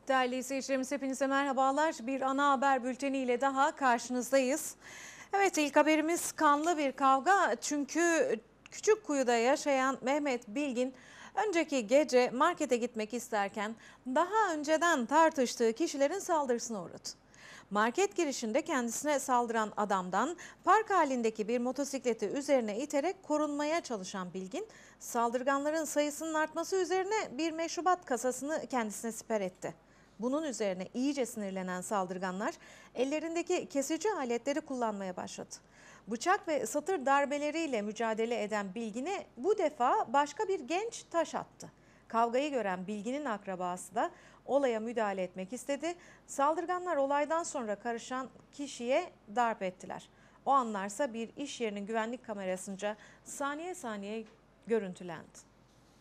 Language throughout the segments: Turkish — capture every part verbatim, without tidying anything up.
Değerli izleyicilerimiz hepinize merhabalar. Bir ana haber bülteniyle daha karşınızdayız. Evet, ilk haberimiz kanlı bir kavga. Çünkü Küçükkuyu'da yaşayan Mehmet Bilgin önceki gece markete gitmek isterken daha önceden tartıştığı kişilerin saldırısına uğradı. Market girişinde kendisine saldıran adamdan park halindeki bir motosikleti üzerine iterek korunmaya çalışan Bilgin, saldırganların sayısının artması üzerine bir meşrubat kasasını kendisine siper etti. Bunun üzerine iyice sinirlenen saldırganlar ellerindeki kesici aletleri kullanmaya başladı. Bıçak ve satır darbeleriyle mücadele eden Bilgin'e bu defa başka bir genç taş attı. Kavgayı gören Bilgin'in akrabası da olaya müdahale etmek istedi. Saldırganlar olaydan sonra karışan kişiye darp ettiler. O anlarsa bir iş yerinin güvenlik kamerasınca saniye saniye görüntülendi.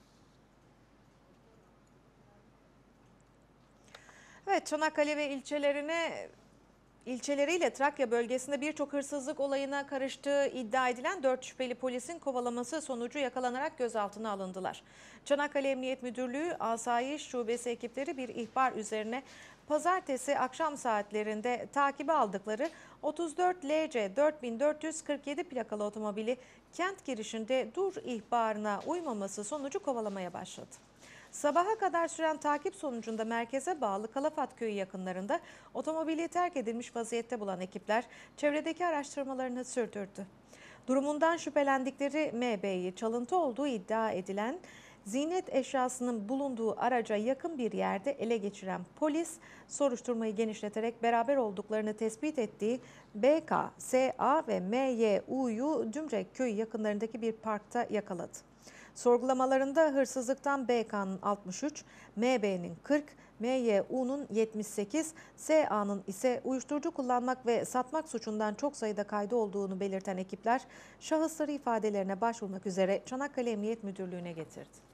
Evet, Çanakkale ve ilçelerine ilçeleriyle Trakya bölgesinde birçok hırsızlık olayına karıştığı iddia edilen dört şüpheli polisin kovalaması sonucu yakalanarak gözaltına alındılar. Çanakkale Emniyet Müdürlüğü Asayiş Şubesi ekipleri bir ihbar üzerine pazartesi akşam saatlerinde takibe aldıkları otuz dört L C dört bin dört yüz kırk yedi plakalı otomobili kent girişinde dur ihbarına uymaması sonucu kovalamaya başladı. Sabaha kadar süren takip sonucunda merkeze bağlı Kalafat Köyü yakınlarında otomobili terk edilmiş vaziyette bulan ekipler çevredeki araştırmalarını sürdürdü. Durumundan şüphelendikleri M B'yi çalıntı olduğu iddia edilen ziynet eşyasının bulunduğu araca yakın bir yerde ele geçiren polis soruşturmayı genişleterek beraber olduklarını tespit ettiği B K, S A ve M Y U'yu Dümrek Köyü yakınlarındaki bir parkta yakaladı. Sorgulamalarında hırsızlıktan B K'nın altmış üç, M B'nin kırk, M Y U'nun yetmiş sekiz, S A'nın ise uyuşturucu kullanmak ve satmak suçundan çok sayıda kaydı olduğunu belirten ekipler şahısları ifadelerine başvurmak üzere Çanakkale Emniyet Müdürlüğü'ne getirdi.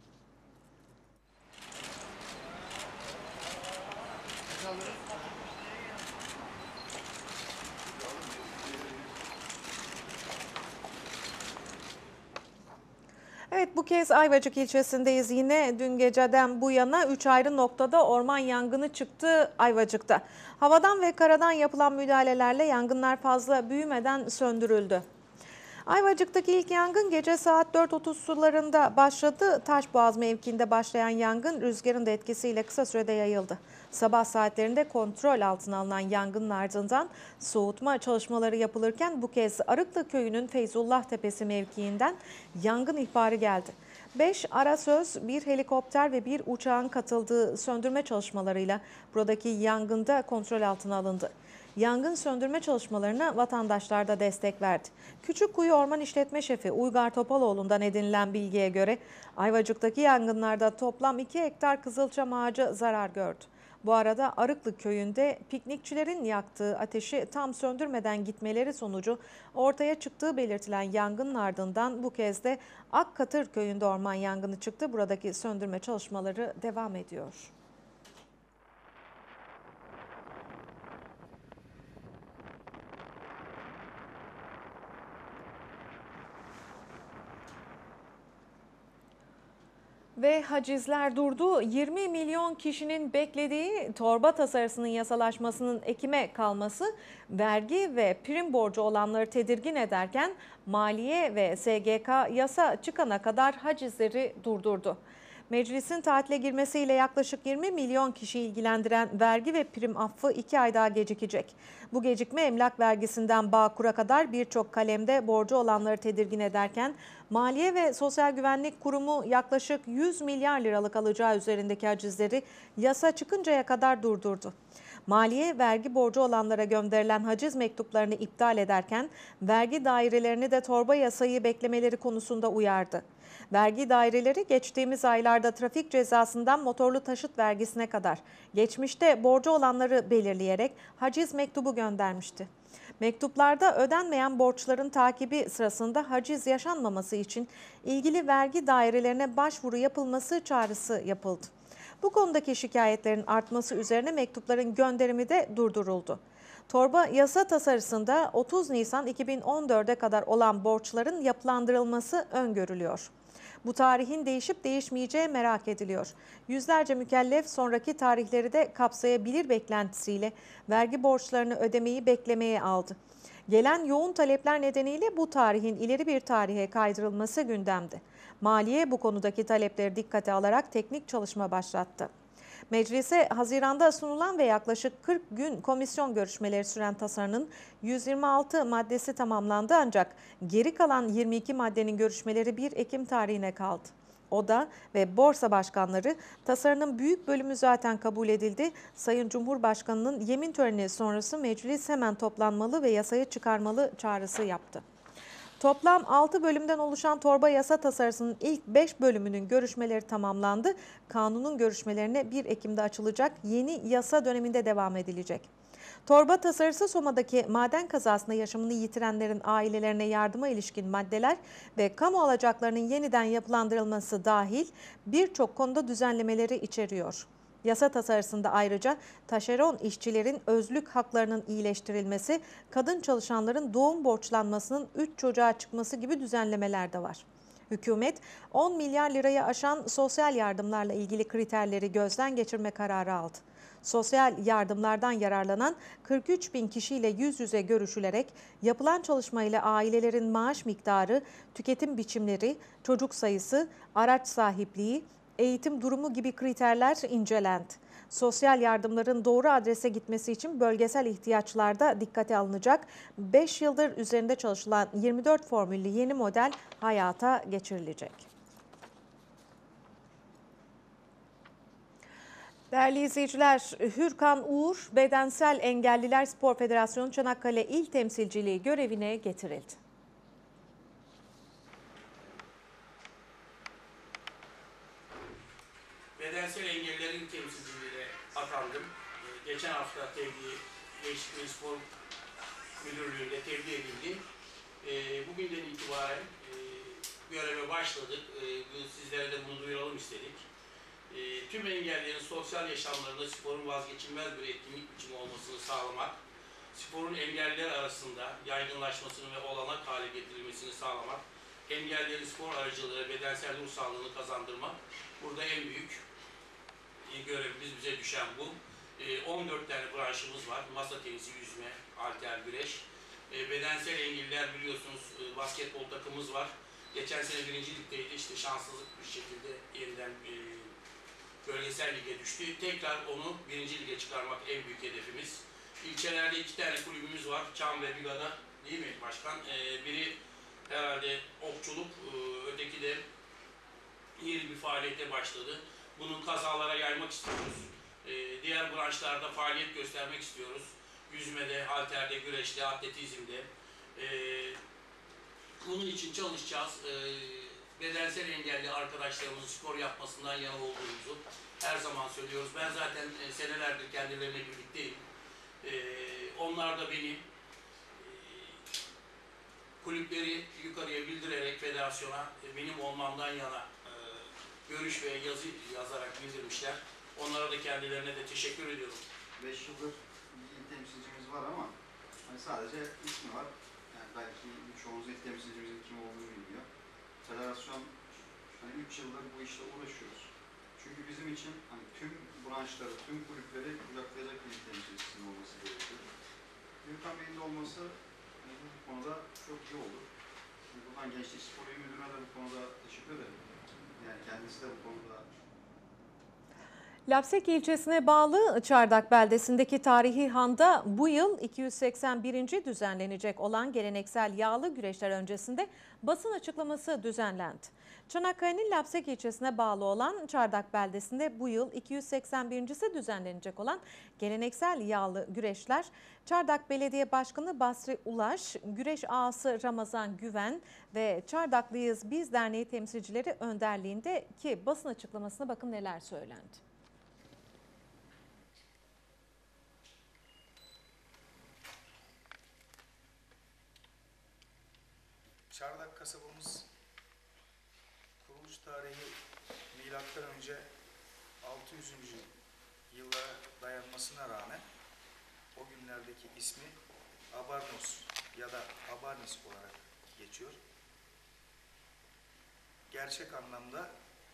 Evet, bu kez Ayvacık ilçesindeyiz. Yine dün geceden bu yana üç ayrı noktada orman yangını çıktı Ayvacık'ta. Havadan ve karadan yapılan müdahalelerle yangınlar fazla büyümeden söndürüldü. Ayvacık'taki ilk yangın gece saat dört otuz sularında başladı. Taşboğaz mevkiinde başlayan yangın rüzgarın da etkisiyle kısa sürede yayıldı. Sabah saatlerinde kontrol altına alınan yangının ardından soğutma çalışmaları yapılırken bu kez Arıklı Köyü'nün Feyzullah Tepesi mevkiinden yangın ihbarı geldi. beş arasöz, bir helikopter ve bir uçağın katıldığı söndürme çalışmalarıyla buradaki yangında kontrol altına alındı. Yangın söndürme çalışmalarına vatandaşlar da destek verdi. Küçükkuyu Orman İşletme Şefi Uygar Topaloğlu'ndan edinilen bilgiye göre Ayvacık'taki yangınlarda toplam iki hektar kızılçam ağacı zarar gördü. Bu arada Arıklı Köyü'nde piknikçilerin yaktığı ateşi tam söndürmeden gitmeleri sonucu ortaya çıktığı belirtilen yangının ardından bu kez de Akkatır Köyü'nde orman yangını çıktı. Buradaki söndürme çalışmaları devam ediyor. Ve hacizler durdu. yirmi milyon kişinin beklediği torba tasarısının yasalaşmasının Ekim'e kalması vergi ve prim borcu olanları tedirgin ederken Maliye ve S G K yasa çıkana kadar hacizleri durdurdu. Meclisin tatile girmesiyle yaklaşık yirmi milyon kişi ilgilendiren vergi ve prim affı iki ay daha gecikecek. Bu gecikme emlak vergisinden Bağkur'a kadar birçok kalemde borcu olanları tedirgin ederken Maliye ve Sosyal Güvenlik Kurumu yaklaşık yüz milyar liralık alacağı üzerindeki hacizleri yasa çıkıncaya kadar durdurdu. Maliye vergi borcu olanlara gönderilen haciz mektuplarını iptal ederken vergi dairelerini de torba yasayı beklemeleri konusunda uyardı. Vergi daireleri geçtiğimiz aylarda trafik cezasından motorlu taşıt vergisine kadar geçmişte borcu olanları belirleyerek haciz mektubu göndermişti. Mektuplarda ödenmeyen borçların takibi sırasında haciz yaşanmaması için ilgili vergi dairelerine başvuru yapılması çağrısı yapıldı. Bu konudaki şikayetlerin artması üzerine mektupların gönderimi de durduruldu. Torba yasa tasarısında otuz Nisan iki bin on dört'e kadar olan borçların yapılandırılması öngörülüyor. Bu tarihin değişip değişmeyeceği merak ediliyor. Yüzlerce mükellef sonraki tarihleri de kapsayabilir beklentisiyle vergi borçlarını ödemeyi beklemeye aldı. Gelen yoğun talepler nedeniyle bu tarihin ileri bir tarihe kaydırılması gündemde. Maliye bu konudaki talepleri dikkate alarak teknik çalışma başlattı. Meclise Haziran'da sunulan ve yaklaşık kırk gün komisyon görüşmeleri süren tasarının yüz yirmi altı maddesi tamamlandı ancak geri kalan yirmi iki maddenin görüşmeleri bir Ekim tarihine kaldı. Oda ve borsa başkanları tasarının büyük bölümü zaten kabul edildi. Sayın Cumhurbaşkanı'nın yemin töreni sonrası meclis hemen toplanmalı ve yasayı çıkarmalı çağrısı yaptı. Toplam altı bölümden oluşan torba yasa tasarısının ilk beş bölümünün görüşmeleri tamamlandı. Kanunun görüşmelerine bir Ekim'de açılacak, yeni yasa döneminde devam edilecek. Torba tasarısı Soma'daki maden kazasında yaşamını yitirenlerin ailelerine yardıma ilişkin maddeler ve kamu alacaklarının yeniden yapılandırılması dahil birçok konuda düzenlemeleri içeriyor. Yasa tasarısında ayrıca taşeron işçilerin özlük haklarının iyileştirilmesi, kadın çalışanların doğum borçlanmasının üç çocuğa çıkması gibi düzenlemeler de var. Hükümet on milyar lirayı aşan sosyal yardımlarla ilgili kriterleri gözden geçirme kararı aldı. Sosyal yardımlardan yararlanan kırk üç bin kişiyle yüz yüze görüşülerek yapılan çalışmayla ailelerin maaş miktarı, tüketim biçimleri, çocuk sayısı, araç sahipliği, eğitim durumu gibi kriterler incelendi. Sosyal yardımların doğru adrese gitmesi için bölgesel ihtiyaçlar da dikkate alınacak. beş yıldır üzerinde çalışılan yirmi dört formüllü yeni model hayata geçirilecek. Değerli izleyiciler, Hürkan Uğur, Bedensel Engelliler Spor Federasyonu Çanakkale İl Temsilciliği görevine getirildi. Bedensel engellilerin temsilciliğine atandım. Geçen hafta tebliğ, Gençlik ve Spor Müdürlüğü'nde tebliğ edildi. Bugünden itibaren göreve başladık. Sizlere de bunu duyuralım istedik. Tüm engellilerin sosyal yaşamlarında sporun vazgeçilmez bir etkinlik biçimi olmasını sağlamak, sporun engelliler arasında yaygınlaşmasını ve olanak hale getirilmesini sağlamak, engellilerin spor aracılığıyla bedensel ruh sağlığını kazandırmak, burada en büyük görevimiz, bize düşen bu. on dört tane branşımız var. Masa tenisi, yüzme, halter, güreş. Bedensel engelliler biliyorsunuz basketbol takımımız var. Geçen sene birinci ligdeydi. İşte şanssızlık bir şekilde yeniden bölgesel lige düştü. Tekrar onu birinci lige çıkarmak en büyük hedefimiz. İlçelerde iki tane kulübümüz var. Çam ve Biga'da, değil mi başkan? Biri herhalde okçuluk, öteki de yeni bir faaliyete başladı. Bunu kazalara yaymak istiyoruz. Ee, diğer branşlarda faaliyet göstermek istiyoruz. Yüzmede, halterde, güreşte, atletizmde. Ee, bunun için çalışacağız. Ee, bedensel engelli arkadaşlarımızın spor yapmasından yana olduğumuzu her zaman söylüyoruz. Ben zaten e, senelerdir kendileriyle birlikteyim. Ee, onlar da beni e, kulüpleri yukarıya bildirerek federasyona e, benim olmamdan yana görüş ve yazı yazarak bildirmişler. Onlara da kendilerine de teşekkür ediyorum. beş yıldır bir il temsilcimiz var ama hani sadece ismi var. Yani belki birçoğunuz il temsilcimizin kim olduğunu bilmiyor. Federasyon hani üç yıldır bu işle uğraşıyoruz. Çünkü bizim için hani tüm branşları, tüm kulüpleri kucaklayacak bir il temsilcisinin olması gerekiyor. Gürkan Bey'in de olması hani bu konuda çok iyi olur. Buradan Gençlik Spor İl Müdürü'ne de bu konuda teşekkür ederim. Yani kendisi de bu konuda. Lapseki ilçesine bağlı Çardak beldesindeki tarihi handa bu yıl iki yüz seksen birinci düzenlenecek olan geleneksel yağlı güreşler öncesinde basın açıklaması düzenlendi. Çanakkale'nin Lapseki ilçesine bağlı olan Çardak beldesinde bu yıl iki yüz seksen birincisi düzenlenecek olan geleneksel yağlı güreşler, Çardak Belediye Başkanı Basri Ulaş, güreş ağası Ramazan Güven ve Çardaklıyız Biz Derneği temsilcileri önderliğinde ki basın açıklamasına bakın neler söylendi. Çardak kasabamız kuruluş tarihi milattan önce altı yüzüncü yıllara dayanmasına rağmen o günlerdeki ismi Abarnos ya da Abarnis olarak geçiyor. gerçek anlamda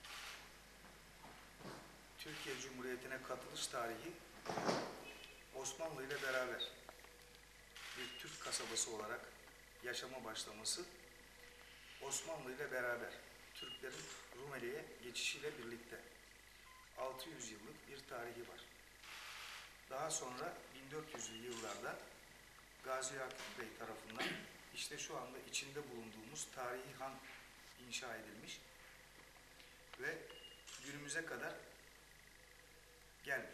Türkiye Cumhuriyeti'ne katılış tarihi Osmanlı ile beraber bir Türk kasabası olarak yaşama başlaması, Osmanlı ile beraber Türklerin Rumeli'ye geçişiyle birlikte altı yüz yıllık bir tarihi var. Daha sonra bin dört yüzlü yıllarda Gazi Yakup Bey tarafından işte şu anda içinde bulunduğumuz tarihi han inşa edilmiş ve günümüze kadar gelmiş.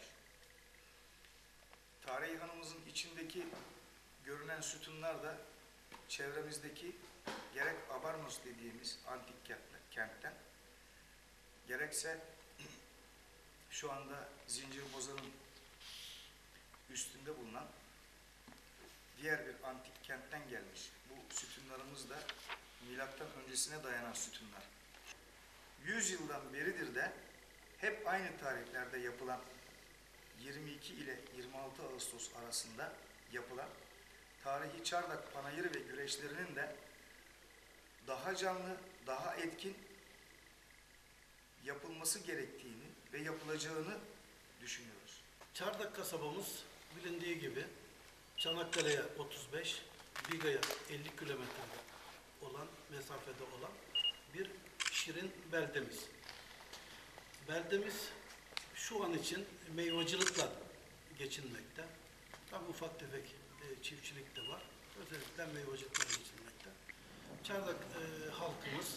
Tarihi hanımızın içindeki görünen sütunlar da çevremizdeki gerek Abarnos dediğimiz antik kentten, gerekse şu anda Zincirbozan'ın üstünde bulunan diğer bir antik kentten gelmiş. Bu sütunlarımız da milattan öncesine dayanan sütunlar. yüz yıldan beridir de hep aynı tarihlerde yapılan yirmi iki ile yirmi altı Ağustos arasında yapılan tarihi Çardak panayırı ve güreşlerinin de daha canlı, daha etkin yapılması gerektiğini ve yapılacağını düşünüyoruz. Çardak kasabamız bilindiği gibi Çanakkale'ye otuz beş, Biga'ya elli kilometrede olan mesafede olan bir şirin beldemiz. Beldemiz şu an için meyvacılıkla geçinmekte. Tabi ufak tefek e, çiftçilik de var. Özellikle meyvacılıkla geçinmekte. Çardak e, halkımız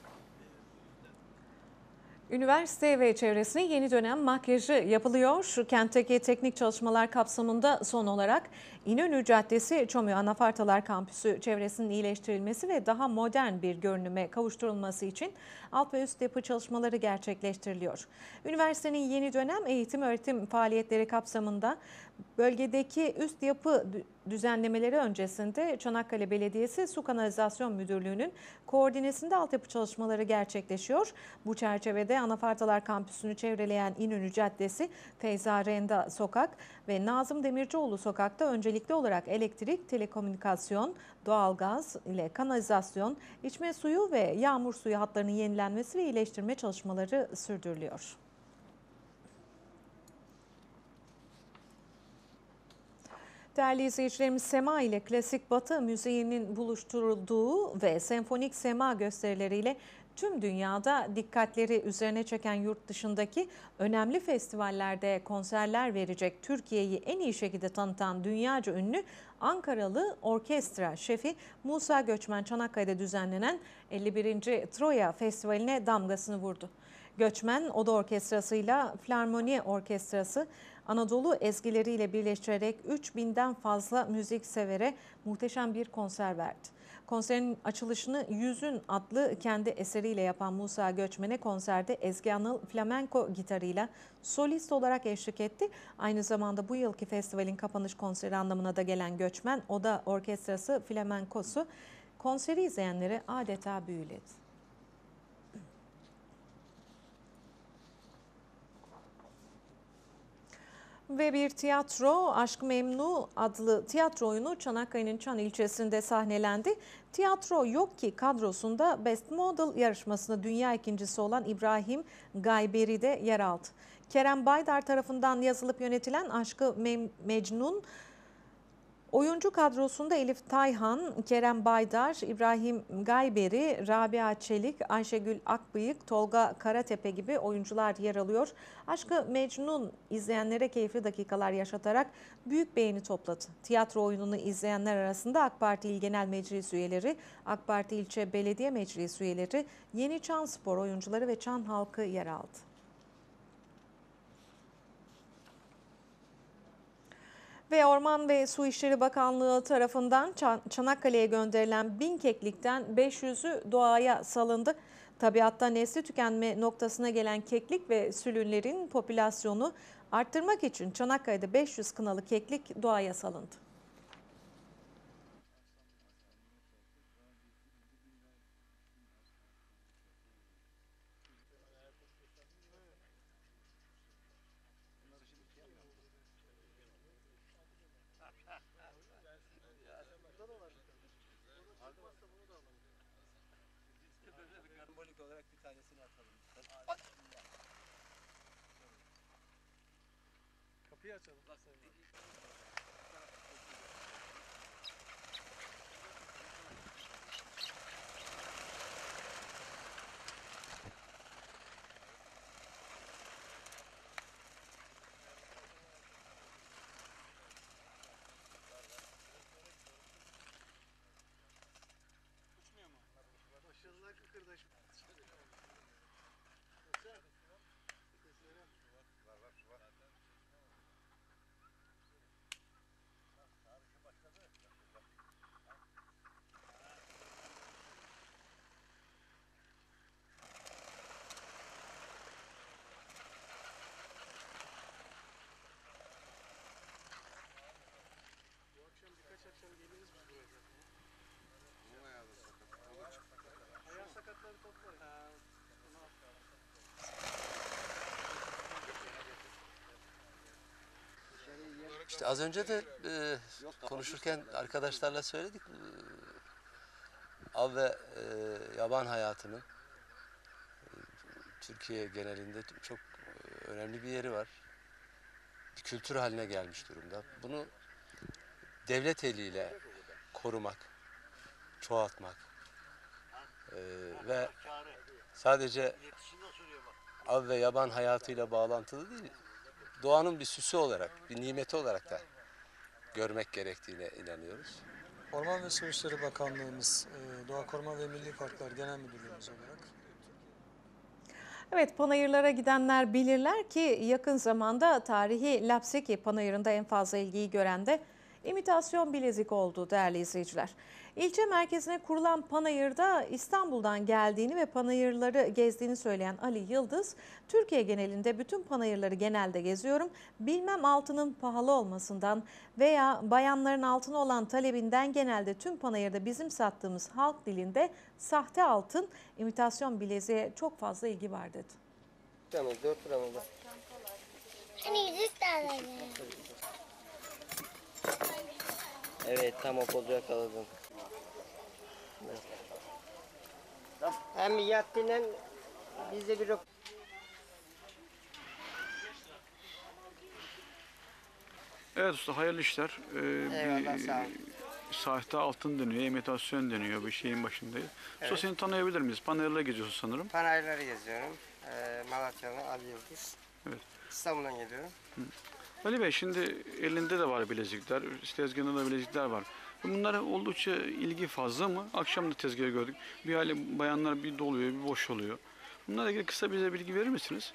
Üniversite ve çevresine yeni dönem makyajı yapılıyor. Kentteki teknik çalışmalar kapsamında son olarak İnönü Caddesi Çomuy Anafartalar Kampüsü çevresinin iyileştirilmesi ve daha modern bir görünüme kavuşturulması için alt ve üst yapı çalışmaları gerçekleştiriliyor. Üniversitenin yeni dönem eğitim öğretim faaliyetleri kapsamında bölgedeki üst yapı düzenlemeleri öncesinde Çanakkale Belediyesi Su Kanalizasyon Müdürlüğü'nün koordinesinde altyapı çalışmaları gerçekleşiyor. Bu çerçevede Anafartalar Kampüsü'nü çevreleyen İnönü Caddesi, Feyza Renda Sokak ve Nazım Demircioğlu Sokak'ta öncelikli olarak elektrik, telekomünikasyon, doğalgaz ile kanalizasyon, içme suyu ve yağmur suyu hatlarının yenilenmesi ve iyileştirme çalışmaları sürdürülüyor. Değerli izleyicilerimiz, Sema ile Klasik Batı müziğinin buluşturulduğu ve senfonik sema gösterileriyle tüm dünyada dikkatleri üzerine çeken yurt dışındaki önemli festivallerde konserler verecek Türkiye'yi en iyi şekilde tanıtan dünyaca ünlü Ankaralı orkestra şefi Musa Göçmen Çanakkale'de düzenlenen elli birinci Troya Festivali'ne damgasını vurdu. Göçmen Oda Orkestrası'yla Filarmoni Orkestrası Anadolu ezgileriyle birleştirerek üç binden fazla müziksevere muhteşem bir konser verdi. Konserin açılışını Yüzün adlı kendi eseriyle yapan Musa Göçmen'e konserde Ezgi Anıl flamenko gitarıyla solist olarak eşlik etti. Aynı zamanda bu yılki festivalin kapanış konseri anlamına da gelen Göçmen Oda Orkestrası flamenkosu konseri izleyenleri adeta büyüledi. Ve bir tiyatro, Aşk Memnu adlı tiyatro oyunu Çanakkale'nin Çan ilçesinde sahnelendi. Tiyatro Yok Ki kadrosunda Best Model yarışmasında dünya ikincisi olan İbrahim Gayberi de yer aldı. Kerem Baydar tarafından yazılıp yönetilen Aşk-ı Mecnun oyuncu kadrosunda Elif Tayhan, Kerem Baydar, İbrahim Gayberi, Rabia Çelik, Ayşegül Akbıyık, Tolga Karatepe gibi oyuncular yer alıyor. Aşk-ı Mecnun izleyenlere keyifli dakikalar yaşatarak büyük beğeni topladı. Tiyatro oyununu izleyenler arasında AK Parti İl Genel Meclis üyeleri, AK Parti İlçe Belediye Meclis üyeleri, Yeni Çan Spor oyuncuları ve Çan halkı yer aldı. Ve Orman ve Su İşleri Bakanlığı tarafından Çanakkale'ye gönderilen bin keklikten beş yüzü doğaya salındı. Tabiatta nesli tükenme noktasına gelen keklik ve sülünlerin popülasyonu arttırmak için Çanakkale'de beş yüz kınalı keklik doğaya salındı. Sembolik olarak bir tanesini atalım. Kapıyı açalım. Başarılar kıkırdaşım. Bu akşam birkaç akşam geliriz biz buraya zaten. Ayağı sakatları toplarız. İşte az önce de e, konuşurken arkadaşlarla söyledik. E, av ve e, yaban hayatının e, Türkiye genelinde çok e, önemli bir yeri var. Bir kültür haline gelmiş durumda. Bunu devlet eliyle korumak, çoğaltmak e, ve sadece av ve yaban hayatıyla bağlantılı değil, doğanın bir süsü olarak, bir nimeti olarak da görmek gerektiğine inanıyoruz. Orman ve Su İşleri Bakanlığımız, e, Doğa Koruma ve Milli Parklar Genel Müdürlüğümüz olarak Evet, panayırlara gidenler bilirler ki yakın zamanda tarihi Lapseki Panayırı'nda en fazla ilgiyi gören de imitasyon bilezik oldu değerli izleyiciler. İlçe merkezine kurulan panayırda İstanbul'dan geldiğini ve panayırları gezdiğini söyleyen Ali Yıldız, Türkiye genelinde bütün panayırları genelde geziyorum. Bilmem altının pahalı olmasından veya bayanların altına olan talebinden genelde tüm panayırda bizim sattığımız halk dilinde sahte altın, imitasyon bileziğe çok fazla ilgi var dedi. Tamam, dört lira mıydı? Hani yüzük tane. Evet, tam o kolu yakaladım. Evet. Hem yattığından bize bir... Evet usta, hayırlı işler. Ee, Eyvallah, bir, sağ ol. Sahte altın deniyor, imitasyon deniyor, bir şeyin başındayız. Evet. Usta seni tanıyabilir miyiz? Panayırla geziyorsun sanırım. Panayırları geziyorum. Ee, Malatya'nın Ali Yıldız. Evet. İstanbul'dan geliyorum. Ali Bey, şimdi elinde de var bilezikler, tezgahında da bilezikler var. Bunlara oldukça ilgi fazla mı? Akşam da tezgahı gördük. Bir hali bayanlar bir doluyor, bir boş oluyor. Bunlarla ilgili kısa bize bilgi verir misiniz?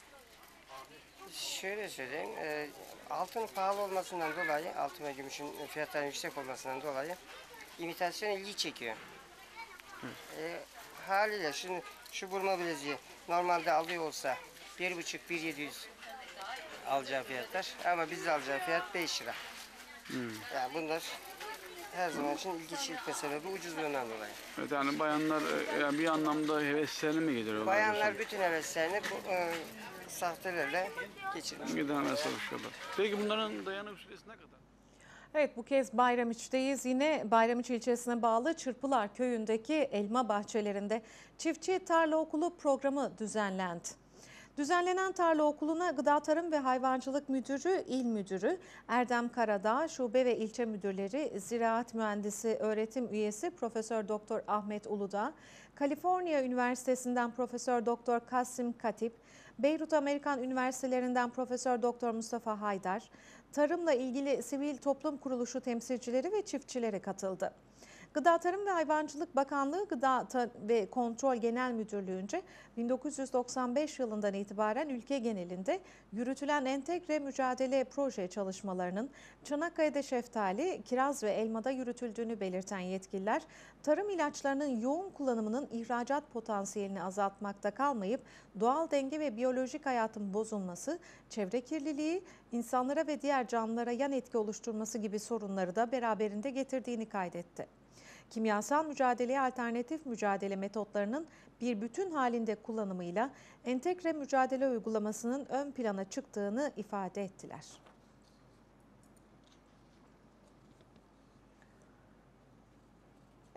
Şöyle söyleyeyim, e, altın pahalı olmasından dolayı, altın ve gümüşün fiyatlarının yüksek olmasından dolayı imitasyon ilgi çekiyor. E, haliyle şimdi şu burma bileziği normalde alıyor olsa bir buçuk bir yedi yüz alacağı fiyatlar ama bizde alacağı fiyat beş lira. Hmm. Yani bunlar her zaman için ilgi çekme sebebi ucuzluğundan dolayı. Evet, yani bayanlar e, yani bir anlamda heveslerini mi gideriyorlar? Bayanlar bütün heveslerini bu e, sahtelerle geçirmiş. Gidermeye çalışıyorlar. Peki bunların dayanık süresi ne kadar? Evet, bu kez Bayramiç'teyiz. Yine Bayramiç ilçesine bağlı Çırpılar köyündeki elma bahçelerinde çiftçi tarla okulu programı düzenlendi. Düzenlenen tarla okuluna Gıda Tarım ve Hayvancılık Müdürü, İl Müdürü Erdem Karadağ, şube ve ilçe müdürleri, Ziraat Mühendisi öğretim üyesi Profesör Doktor Ahmet Uludağ, Kaliforniya Üniversitesi'nden Profesör Doktor Kasim Katip, Beyrut Amerikan Üniversitelerinden Profesör Doktor Mustafa Haydar, tarımla ilgili sivil toplum kuruluşu temsilcileri ve çiftçileri katıldı. Gıda Tarım ve Hayvancılık Bakanlığı Gıda ve Kontrol Genel Müdürlüğü'nce bin dokuz yüz doksan beş yılından itibaren ülke genelinde yürütülen entegre mücadele proje çalışmalarının Çanakkale'de şeftali, kiraz ve elmada yürütüldüğünü belirten yetkililer, tarım ilaçlarının yoğun kullanımının ihracat potansiyelini azaltmakta kalmayıp doğal denge ve biyolojik hayatın bozulması, çevre kirliliği, insanlara ve diğer canlılara yan etki oluşturması gibi sorunları da beraberinde getirdiğini kaydetti. Kimyasal mücadeleye alternatif mücadele metotlarının bir bütün halinde kullanımıyla entegre mücadele uygulamasının ön plana çıktığını ifade ettiler.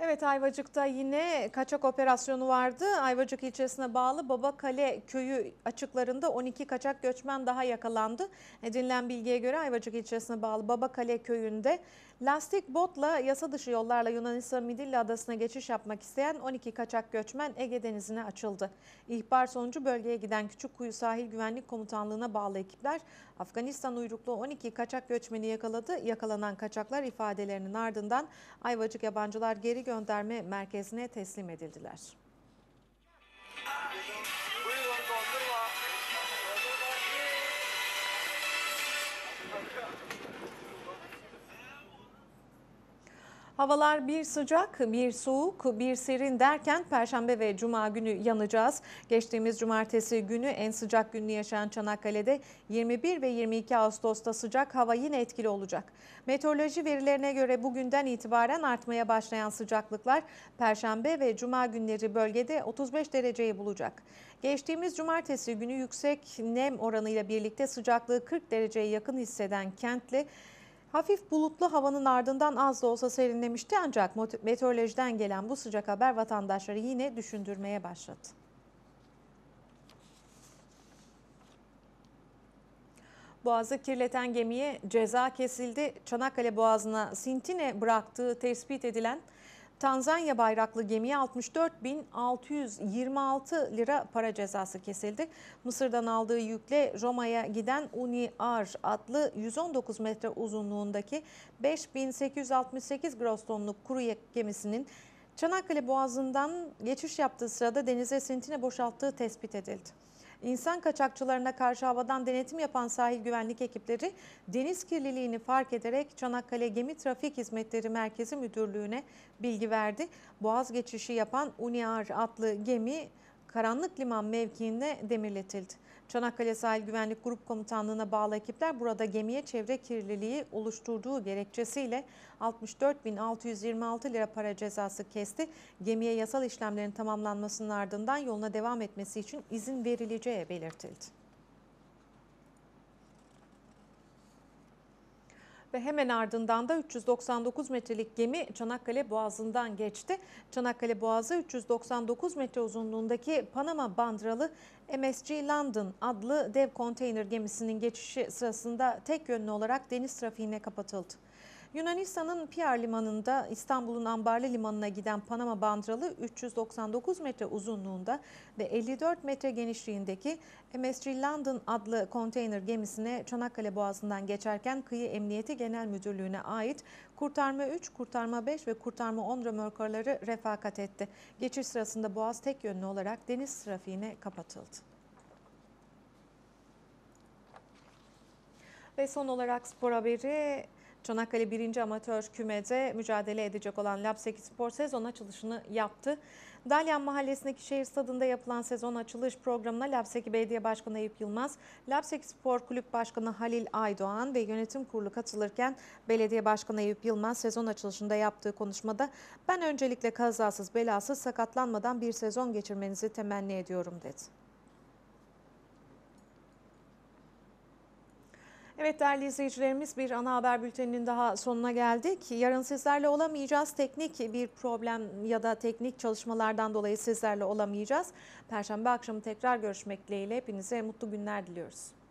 Evet, Ayvacık'ta yine kaçak operasyonu vardı. Ayvacık ilçesine bağlı Babakale köyü açıklarında on iki kaçak göçmen daha yakalandı. Edinilen bilgiye göre Ayvacık ilçesine bağlı Babakale köyünde lastik botla yasa dışı yollarla Yunanistan Midilli Adası'na geçiş yapmak isteyen on iki kaçak göçmen Ege Denizi'ne açıldı. İhbar sonucu bölgeye giden Küçükkuyu Sahil Güvenlik Komutanlığı'na bağlı ekipler Afganistan uyruklu on iki kaçak göçmeni yakaladı. Yakalanan kaçaklar ifadelerinin ardından Ayvacık Yabancılar Geri Gönderme Merkezi'ne teslim edildiler. Havalar bir sıcak, bir soğuk, bir serin derken Perşembe ve Cuma günü yanacağız. Geçtiğimiz Cumartesi günü en sıcak gününü yaşayan Çanakkale'de yirmi bir ve yirmi iki Ağustos'ta sıcak hava yine etkili olacak. Meteoroloji verilerine göre bugünden itibaren artmaya başlayan sıcaklıklar Perşembe ve Cuma günleri bölgede otuz beş dereceyi bulacak. Geçtiğimiz Cumartesi günü yüksek nem oranıyla birlikte sıcaklığı kırk dereceye yakın hisseden Kentli, hafif bulutlu havanın ardından az da olsa serinlemişti, ancak meteorolojiden gelen bu sıcak haber vatandaşları yine düşündürmeye başladı. Boğazı kirleten gemiye ceza kesildi. Çanakkale Boğazı'na sintine bıraktığı tespit edilen Tanzanya bayraklı gemiye altmış dört bin altı yüz yirmi altı lira para cezası kesildi. Mısır'dan aldığı yükle Roma'ya giden Uniar adlı yüz on dokuz metre uzunluğundaki beş bin sekiz yüz altmış sekiz gross tonluk kuru yük gemisinin Çanakkale Boğazı'ndan geçiş yaptığı sırada denize sintine boşalttığı tespit edildi. İnsan kaçakçılarına karşı havadan denetim yapan sahil güvenlik ekipleri deniz kirliliğini fark ederek Çanakkale Gemi Trafik Hizmetleri Merkezi Müdürlüğü'ne bilgi verdi. Boğaz geçişi yapan Uniar adlı gemi Karanlık Liman mevkiinde demirletildi. Çanakkale Sahil Güvenlik Grup Komutanlığı'na bağlı ekipler burada gemiye çevre kirliliği oluşturduğu gerekçesiyle altmış dört bin altı yüz yirmi altı lira para cezası kesti. Gemiye yasal işlemlerin tamamlanmasının ardından yoluna devam etmesi için izin verileceği belirtildi. Ve hemen ardından da üç yüz doksan dokuz metrelik gemi Çanakkale Boğazı'ndan geçti. Çanakkale Boğazı üç yüz doksan dokuz metre uzunluğundaki Panama bandıralı M S G London adlı dev konteyner gemisinin geçişi sırasında tek yönlü olarak deniz trafiğine kapatıldı. Yunanistan'ın Piyar Limanı'nda İstanbul'un Ambarlı Limanı'na giden Panama bandıralı üç yüz doksan dokuz metre uzunluğunda ve elli dört metre genişliğindeki M S G London adlı konteyner gemisine Çanakkale Boğazı'ndan geçerken Kıyı Emniyeti Genel Müdürlüğü'ne ait Kurtarma üç, Kurtarma beş ve Kurtarma on römorkörleri refakat etti. Geçiş sırasında Boğaz tek yönlü olarak deniz trafiğine kapatıldı. Ve son olarak spor haberi. Çanakkale birinci Amatör Küme'de mücadele edecek olan Lapseki Spor sezon açılışını yaptı. Dalyan Mahallesi'ndeki şehir stadında yapılan sezon açılış programına Lapseki Belediye Başkanı Eyüp Yılmaz, Lapseki Spor Kulüp Başkanı Halil Aydoğan ve yönetim kurulu katılırken Belediye Başkanı Eyüp Yılmaz sezon açılışında yaptığı konuşmada "Ben öncelikle kazasız belasız sakatlanmadan bir sezon geçirmenizi temenni ediyorum" dedi. Evet değerli izleyicilerimiz, bir ana haber bülteninin daha sonuna geldik. Yarın sizlerle olamayacağız. Teknik bir problem ya da teknik çalışmalardan dolayı sizlerle olamayacağız. Perşembe akşamı tekrar görüşmek dileğiyle hepinize mutlu günler diliyoruz.